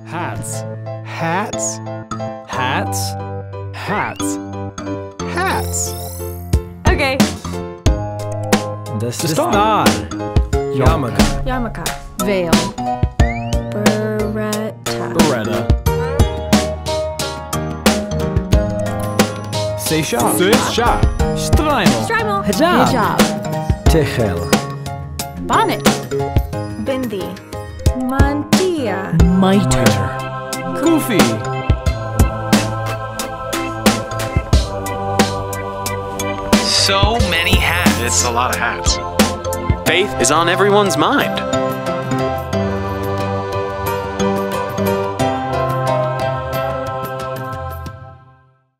Hats. Hats. Hats. Hats. Hats. Okay. Dastaar. Yarmulke. Yarmulke. Veil. Biretta. Biretta. Seishah. Seishah. Strijmel. Strijmel. Hijab. Techel. Bonnet. Bindi. Mantilla. Mitre. Kufi. So many hats. It's a lot of hats. Faith is on everyone's mind.